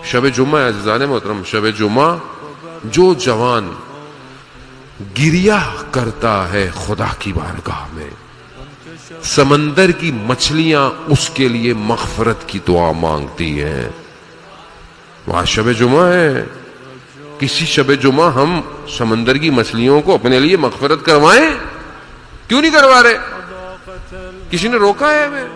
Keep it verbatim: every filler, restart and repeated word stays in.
शब जुम्मा है अज़ीज़ान मोहतरम, शब जुम्मा जो जवान गिरिया करता है खुदा की बारगाह में, समंदर की मछलियां उसके लिए मग़फ़िरत की दुआ मांगती हैं। वहां शब जुम्मा है, किसी शब जुम्मा हम समंदर की मछलियों को अपने लिए मग़फ़िरत करवाएं? क्यों नहीं करवा रहे? किसी ने रोका है हमें?